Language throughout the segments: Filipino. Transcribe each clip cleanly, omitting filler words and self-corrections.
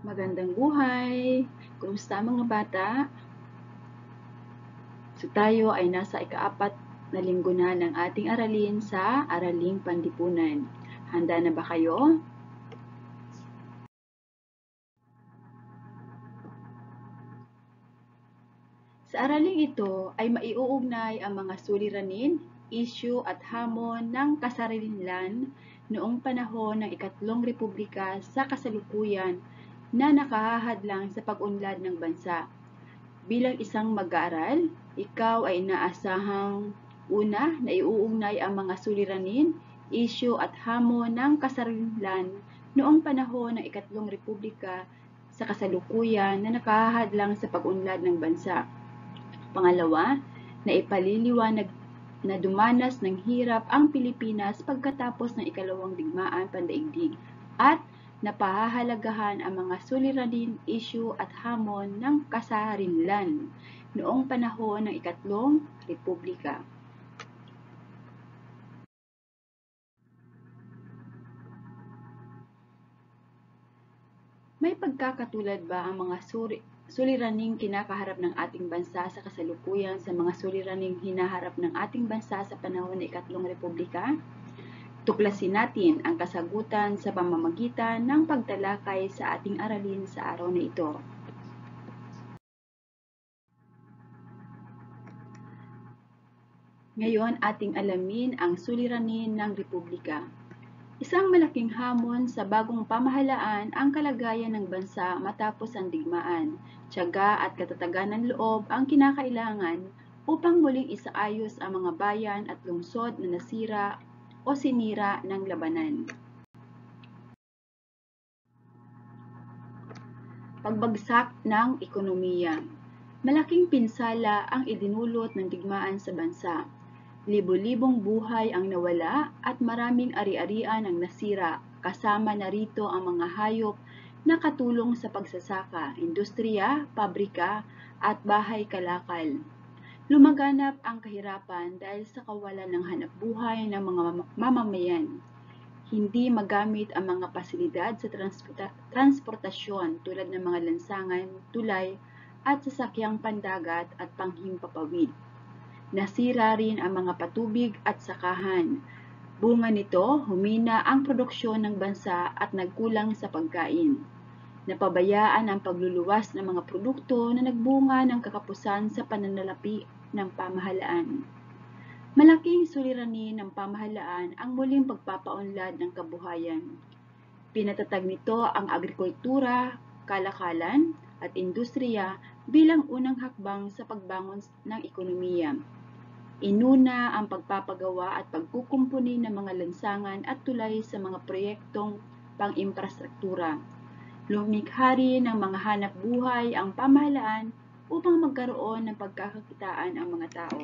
Magandang buhay! Kumusta mga bata? So tayo ay nasa ika-4 na linggo na ng ating aralin sa Araling Panlipunan. Handa na ba kayo? Sa araling ito ay maiuugnay ang mga suliranin, issue at hamon ng kasarinlan noong panahon ng ikatlong republika sa kasalukuyan na nakahahadlang sa pag-unlad ng bansa. Bilang isang mag-aaral, ikaw ay inaasahang una na iuugnay ang mga suliranin, issue at hamon ng kasarinlan noong panahon ng ikatlong republika sa kasalukuyan na nakahahadlang sa pag-unlad ng bansa. Pangalawa, na ipaliliwanag na dumanas ng hirap ang Pilipinas pagkatapos ng ikalawang digmaan pandaigdig at napahahalagahan ang mga suliranin, issue at hamon ng kasarinlan noong panahon ng ikatlong republika. May pagkakatulad ba ang mga suliraning kinakaharap ng ating bansa sa kasalukuyan sa mga suliraning hinaharap ng ating bansa sa panahon ng ikatlong republika? Tuklasin natin ang kasagutan sa pamamagitan ng pagtalakay sa ating aralin sa araw na ito. Ngayon ating alamin ang suliranin ng republika. Isang malaking hamon sa bagong pamahalaan ang kalagayan ng bansa matapos ang digmaan. Tiyaga at katatagan ng loob ang kinakailangan upang muling isaayos ang mga bayan at lungsod na nasira o sinira ng labanan. Pagbagsak ng ekonomiya. Malaking pinsala ang idinulot ng digmaan sa bansa. Libo-libong buhay ang nawala at maraming ari-arian ang nasira, kasama na rito ang mga hayop na katulong sa pagsasaka, industriya, pabrika at bahay kalakal. Lumaganap ang kahirapan dahil sa kawalan ng hanapbuhay ng mga mamamayan. Hindi magamit ang mga pasilidad sa transportasyon tulad ng mga lansangan, tulay at sasakyang pandagat at panghimpapawid. Nasira rin ang mga patubig at sakahan. Bunga nito, humina ang produksyon ng bansa at nagkulang sa pagkain. Napabayaan ang pagluluwas ng mga produkto na nagbunga ng kakapusan sa pananalapi ng pamahalaan. Malaking suliranin ng pamahalaan ang muling pagpapaunlad ng kabuhayan. Pinatatag nito ang agrikultura, kalakalan at industriya bilang unang hakbang sa pagbangon ng ekonomiya. Inuna ang pagpapagawa at pagkukumpuni ng mga lansangan at tulay sa mga proyektong pang-imprastruktura. Lumikha rin ng mga hanap buhay ang pamahalaan upang magkaroon ng pagkakakitaan ang mga tao.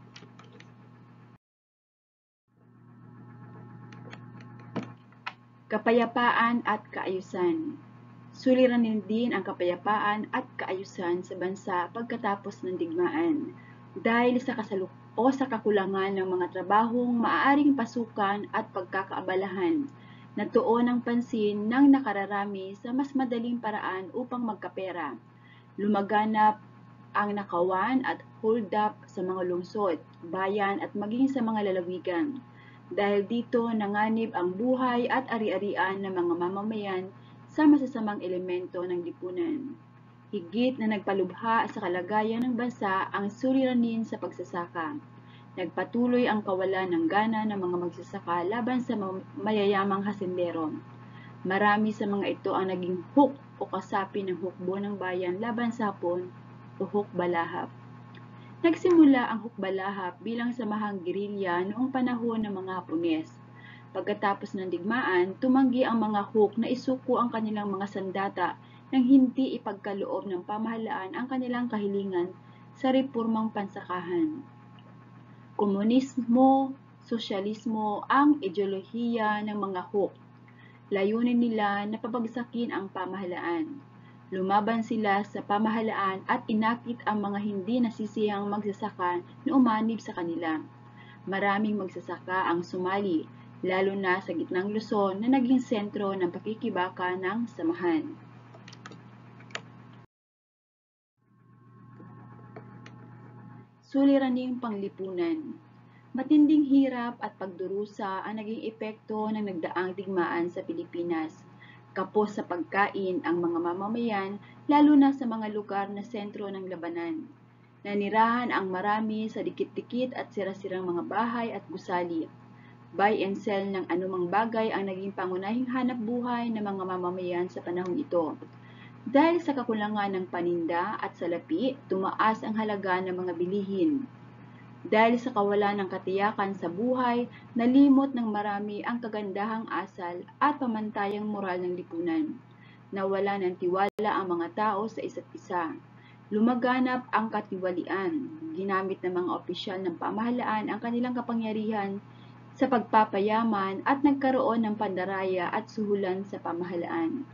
Kapayapaan at kaayusan. Suliranin din ang kapayapaan at kaayusan sa bansa pagkatapos ng digmaan dahil sa kakulangan ng mga trabahong maaaring pasukan at pagkakaabalahan. Natuon ang pansin ng nakararami sa mas madaling paraan upang magkapera. Lumaganap ang nakawan at hold-up sa mga lungsod, bayan at maging sa mga lalawigan. Dahil dito nanganib ang buhay at ari-arian ng mga mamamayan sa masasamang elemento ng lipunan. Higit na nagpalubha sa kalagayan ng bansa ang suliranin sa pagsasaka. Nagpatuloy ang kawalan ng gana ng mga magsasaka laban sa mayayamang hasindero. Marami sa mga ito ang naging hook o kasapi ng hukbo ng bayan laban sa Hapon o hukbalahap. Nagsimula ang hukbalahap bilang samahang gerilya noong panahon ng mga Hapones. Pagkatapos ng digmaan, tumanggi ang mga huk na isuko ang kanilang mga sandata nang hindi ipagkaloob ng pamahalaan ang kanilang kahilingan sa reformang pansakahan. Komunismo, sosyalismo ang ideolohiya ng mga huk. Layunin nila na pabagsakin ang pamahalaan. Lumaban sila sa pamahalaan at inakit ang mga hindi nasisiyang magsasaka na umanib sa kanila. Maraming magsasaka ang sumali, lalo na sa gitnang Luzon na naging sentro ng pakikibaka ng samahan. suliraning panglipunan. Matinding hirap at pagdurusa ang naging epekto ng nagdaang digmaan sa Pilipinas. Kapos sa pagkain ang mga mamamayan, lalo na sa mga lugar na sentro ng labanan. Nanirahan ang marami sa dikit-dikit at sira-sirang mga bahay at gusali. Buy and sell ng anumang bagay ang naging pangunahing hanap buhay ng mga mamamayan sa panahong ito. Dahil sa kakulangan ng paninda at salapi, tumaas ang halaga ng mga bilihin. Dahil sa kawalan ng katiyakan sa buhay, nalimot ng marami ang kagandahang asal at pamantayang moral ng lipunan. Nawala ng tiwala ang mga tao sa isa't isa. Lumaganap ang katiwalian. Ginamit ng mga opisyal ng pamahalaan ang kanilang kapangyarihan sa pagpapayaman at nagkaroon ng pandaraya at suhulan sa pamahalaan.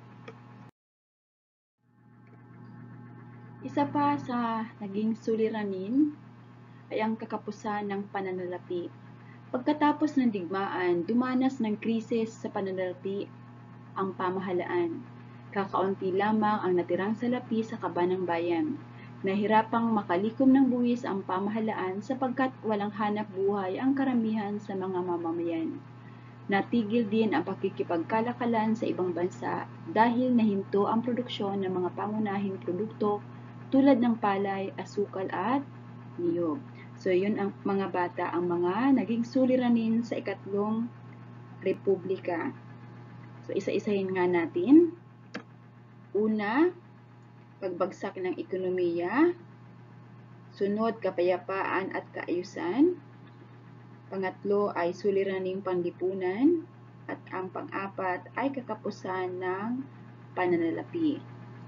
Isa pa sa naging suliranin ay ang kakapusan ng pananalapi. Pagkatapos ng digmaan, dumanas ng krisis sa pananalapi ang pamahalaan. Kakaunti lamang ang natirang salapi sa kaba ng bayan. Nahirapang makalikom ng buwis ang pamahalaan sapagkat walang hanap buhay ang karamihan sa mga mamamayan. Natigil din ang pakikipagkalakalan sa ibang bansa dahil nahinto ang produksyon ng mga pangunahing produkto tulad ng palay, asukal at niyog. So, yun ang mga bata, ang mga naging suliranin sa ikatlong republika. So, isa-isahin nga natin. Una, pagbagsak ng ekonomiya. Sunod, kapayapaan at kaayusan. Pangatlo ay suliraning panlipunan. At ang pang-apat ay kakapusan ng pananalapi.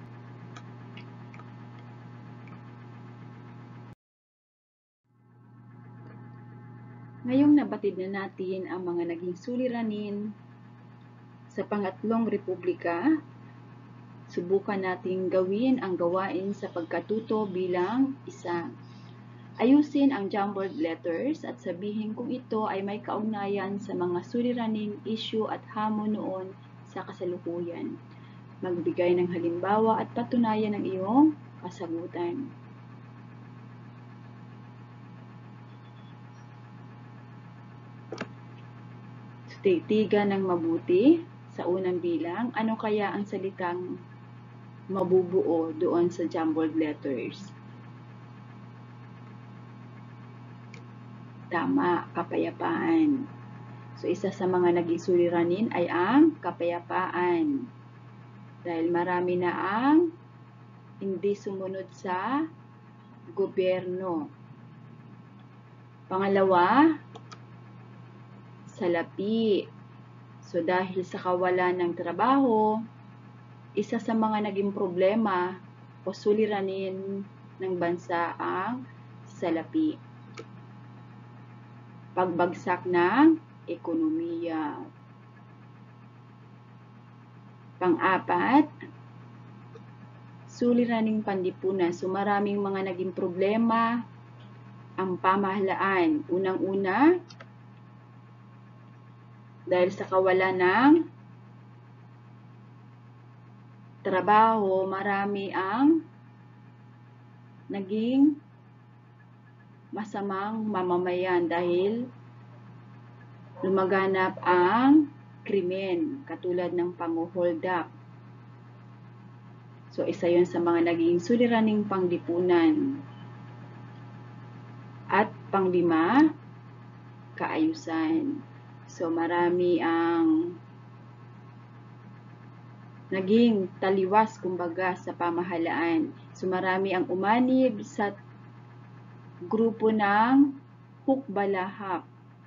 Ngayong nabatid na natin ang mga naging suliranin sa pangatlong republika, subukan nating gawin ang gawain sa pagkatuto bilang isa. Ayusin ang jumbled letters at sabihin kung ito ay may kaugnayan sa mga suliraning issue at hamon noon sa kasalukuyan. Magbigay ng halimbawa at patunayan ang iyong kasagutan. Titigan ng mabuti sa unang bilang, ano kaya ang salitang mabubuo doon sa jumbled letters? Tama, kapayapaan. So, isa sa mga naging suliranin ay ang kapayapaan. Dahil marami na ang hindi sumunod sa gobyerno. Pangalawa, salapi. So, dahil sa kawalan ng trabaho, isa sa mga naging problema o suliranin ng bansa ang salapi. Pagbagsak ng ekonomiya. Pang-apat, suliraning panlipunan. So, maraming mga naging problema ang pamahalaan. Unang-una, dahil sa kawalan ng trabaho, marami ang naging masamang mamamayan dahil lumaganap ang krimen, katulad ng pang-hold up. So, isa yun sa mga naging suliraning panglipunan. At panglima, kaayusan. So, marami ang naging taliwas, kumbaga, sa pamahalaan. So, marami ang umanib sa grupo ng hukbalahap.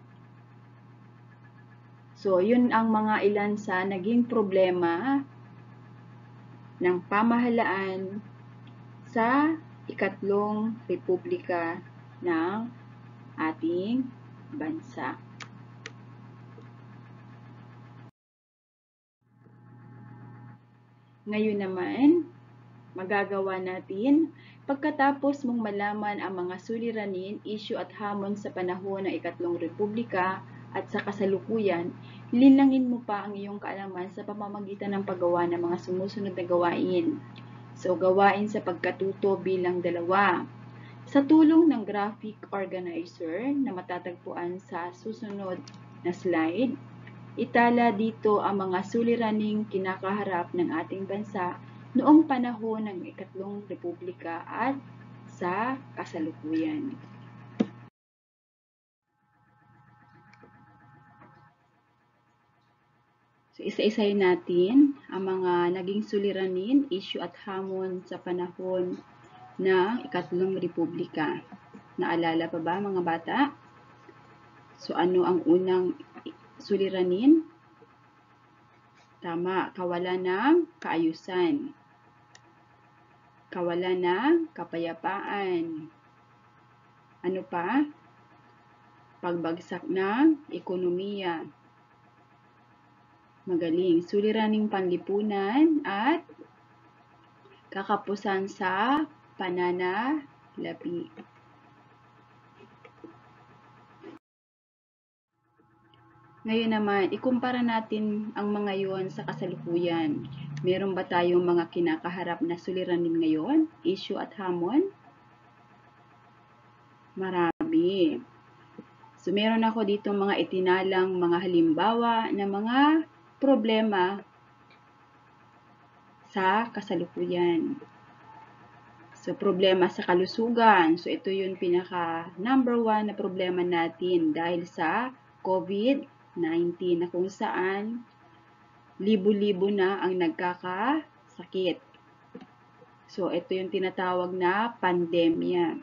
So, yun ang mga ilan sa naging problema ng pamahalaan sa ikatlong republika ng ating bansa. Ngayon naman, magagawa natin pagkatapos mong malaman ang mga suliranin, issue at hamon sa panahon ng ikatlong republika at sa kasalukuyan, linangin mo pa ang iyong kaalaman sa pamamagitan ng paggawa ng mga sumusunod na gawain. So, gawain sa pagkatuto bilang 2. Sa tulong ng graphic organizer na matatagpuan sa susunod na slide, itala dito ang mga suliraning kinakaharap ng ating bansa noong panahon ng Ikatlong Republika at sa kasalukuyan. So, isa-isayin natin ang mga naging suliranin, issue at hamon sa panahon ng Ikatlong Republika. Naalala pa ba mga bata? So, ano ang unang suliranin? Tama, kawalan ng kaayusan. Kawalan ng kapayapaan. Ano pa? Pagbagsak ng ekonomiya. Magaling. Suliraning panlipunan at kakapusan sa pananalapi. Ngayon naman, ikumpara natin ang mga yon sa kasalukuyan. Meron ba tayong mga kinakaharap na suliranin ngayon? Issue at hamon? Marami. So, meron ako dito mga itinalang mga halimbawa na mga problema sa kasalukuyan. So, problema sa kalusugan. So, ito yung pinaka number 1 na problema natin dahil sa COVID-19 na kung saan libo-libo na ang nagkakasakit. So, ito yung tinatawag na pandemya.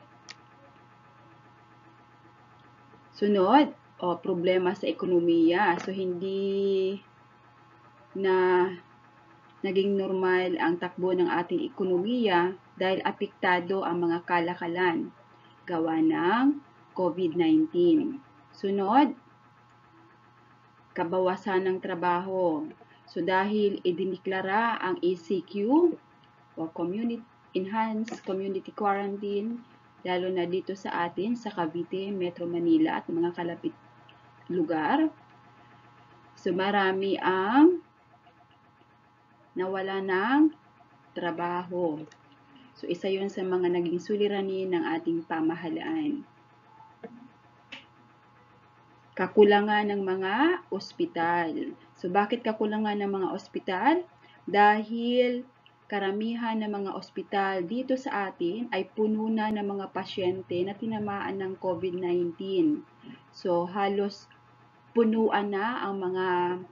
Sunod, problema sa ekonomiya. So, hindi na naging normal ang takbo ng ating ekonomiya dahil apektado ang mga kalakalan gawa ng COVID-19. Sunod, kabawasan ng trabaho. So, dahil idiniklara ang ECQ o Enhanced Community Quarantine, lalo na dito sa atin, sa Cavite, Metro Manila at mga kalapit lugar. So, marami ang nawala ng trabaho. So, isa yun sa mga naging suliranin ng ating pamahalaan. Kakulangan ng mga ospital. So, bakit kakulangan ng mga ospital? Dahil karamihan ng mga ospital dito sa atin ay puno na ng mga pasyente na tinamaan ng COVID-19. So, halos punuan na ang mga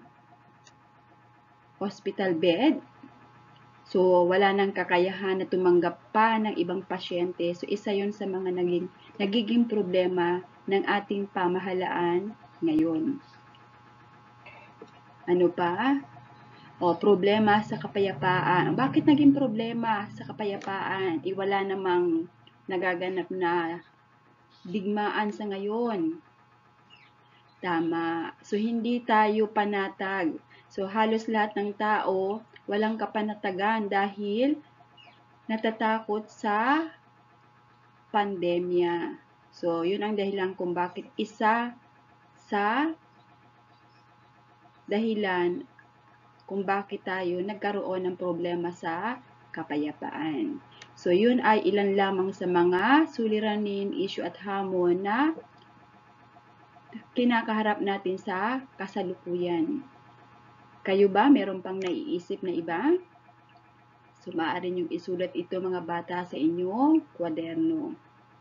hospital bed. So, wala nang kakayahan na tumanggap pa ng ibang pasyente. So, isa yun sa mga nagiging problema ng ating pamahalaan ngayon. Ano pa? Problema sa kapayapaan. Bakit naging problema sa kapayapaan? Wala namang nagaganap na digmaan sa ngayon. Tama. So, hindi tayo panatag. So, halos lahat ng tao walang kapanatagan dahil natatakot sa pandemya. So, yun ang dahilan kung bakit isa sa dahilan kung bakit tayo nagkaroon ng problema sa kapayapaan. So, yun ay ilan lamang sa mga suliranin, issue at hamon na kinakaharap natin sa kasalukuyan. Kayo ba, meron pang naiisip na iba? So, maaari niyong isulat ito mga bata sa inyong kwaderno.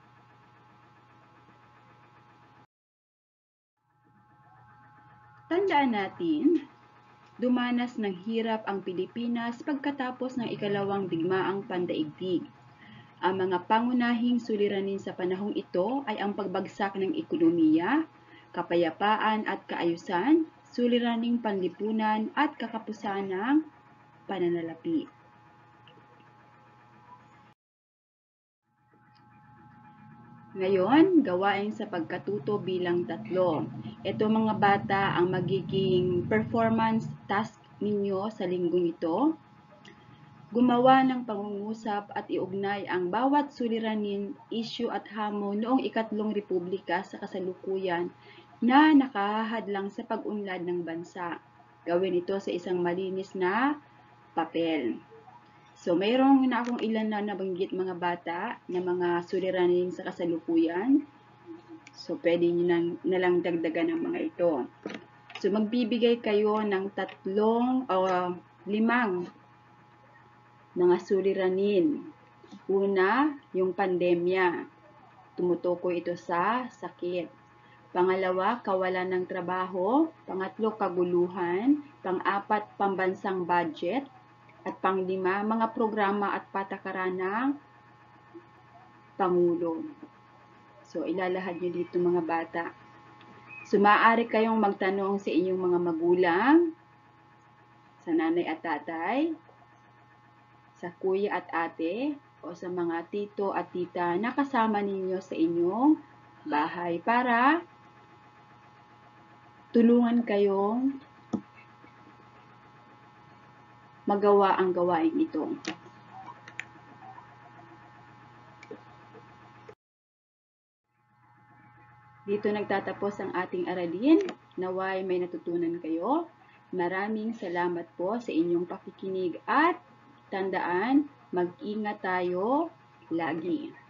Tandaan natin, dumanas ng hirap ang Pilipinas pagkatapos ng ikalawang digmaang pandaigdig. Ang mga pangunahing suliranin sa panahong ito ay ang pagbagsak ng ekonomiya, kapayapaan at kaayusan, suliraning panlipunan at kakapusan ng pananalapi. Ngayon, gawain sa pagkatuto bilang 3. Ito mga bata ang magiging performance task ninyo sa linggong ito. Gumawa ng pangungusap at iugnay ang bawat suliranin, issue at hamon noong Ikatlong Republika sa kasalukuyan na nakahadlang sa pag-unlad ng bansa. Gawin ito sa isang malinis na papel. So, mayroong na akong ilan na nabanggit mga bata na mga suliranin sa kasalukuyan. So, pwede nyo na lang dagdagan ang mga ito. So, magbibigay kayo ng 3 o 5 mga suliranin. Una, yung pandemya. Tumutukoy ito sa sakit. Pangalawa, kawalan ng trabaho. Pangatlo, kaguluhan. Pang-apat, pambansang budget. At pang-5, mga programa at patakaran ng Pangulo. So, ilalahad nyo dito mga bata. So, maaari kayong magtanong sa inyong mga magulang, sa nanay at tatay, sa kuya at ate, o sa mga tito at tita na kasama ninyo sa inyong bahay para tulungan kayong magawa ang gawain ito. Dito nagtatapos ang ating aralin. Naway may natutunan kayo. Maraming salamat po sa inyong pakikinig at tandaan, mag-ingat tayo lagi.